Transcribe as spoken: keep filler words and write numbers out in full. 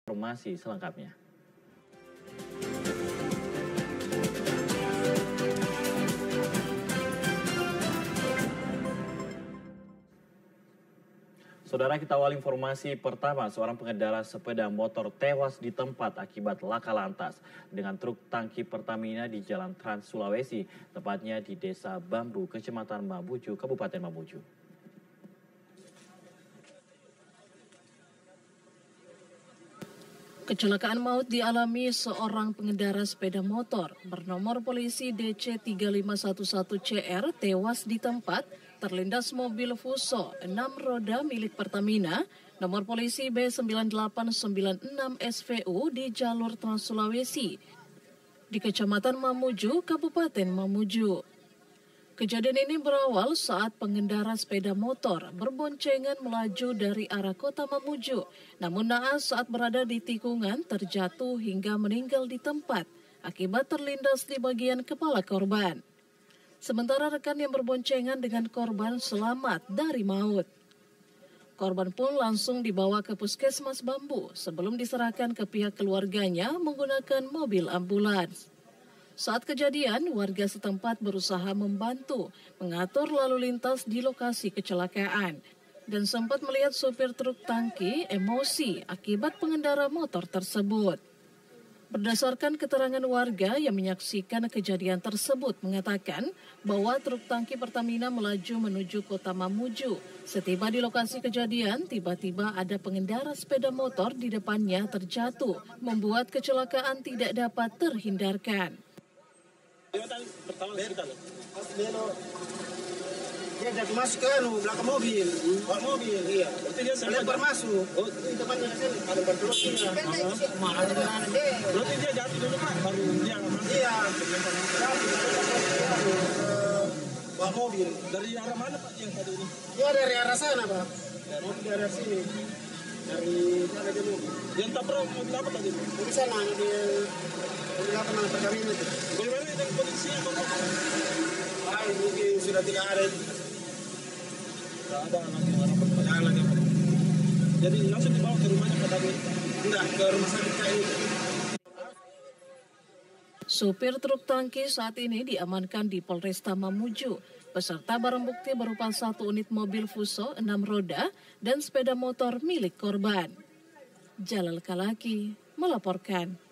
Informasi selengkapnya. Saudara, kita awal informasi pertama. Seorang pengendara sepeda motor tewas di tempat akibat laka lantas dengan truk tangki Pertamina di Jalan Trans Sulawesi, tepatnya di Desa Bambu, Kecamatan Mamuju, Kabupaten Mamuju. Kecelakaan maut dialami seorang pengendara sepeda motor bernomor polisi D C tiga lima satu satu C R tewas di tempat terlindas mobil Fuso enam roda milik Pertamina nomor polisi B sembilan delapan sembilan enam S V U di jalur Trans Sulawesi di Kecamatan Mamuju, Kabupaten Mamuju. Kejadian ini berawal saat pengendara sepeda motor berboncengan melaju dari arah kota Mamuju. Namun naas saat berada di tikungan terjatuh hingga meninggal di tempat akibat terlindas di bagian kepala korban. Sementara rekan yang berboncengan dengan korban selamat dari maut. Korban pun langsung dibawa ke Puskesmas Bambu sebelum diserahkan ke pihak keluarganya menggunakan mobil ambulans. Saat kejadian, warga setempat berusaha membantu mengatur lalu lintas di lokasi kecelakaan dan sempat melihat supir truk tangki emosi akibat pengendara motor tersebut. Berdasarkan keterangan warga yang menyaksikan kejadian tersebut mengatakan bahwa truk tangki Pertamina melaju menuju kota Mamuju. Setiba di lokasi kejadian, tiba-tiba ada pengendara sepeda motor di depannya terjatuh, membuat kecelakaan tidak dapat terhindarkan. Pertama kita loh. Belok. Dia jatuh masuk ke anu, belakang mobil. Bak mobil, iya. Berarti dia lempar masuk. Oh, itu depannya ke sini. Ada bertelurnya. Berarti dia jatuh dulu Pak, baru dia masuk. Iya. Jatuh. Bak mobil. Dari arah mana Pak yang tadi ini? Dia dari arah sana Pak. Dari dari arah sini. Dari mana dia mobil? Yang tabrak mobil apa tadi? Di sana di di apa nama Pertamina itu. Bagaimana dengan polisi apa? Ah, mungkin sudah tidak ada. Tidak ada anak orang lagi. Jadi langsung dibawa ke rumahnya Pak tadi? Enggak, ke rumah sakit K I. Supir truk tangki saat ini diamankan di Polresta Mamuju beserta barang bukti berupa satu unit mobil Fuso enam roda dan sepeda motor milik korban. Jalal Kalaki melaporkan.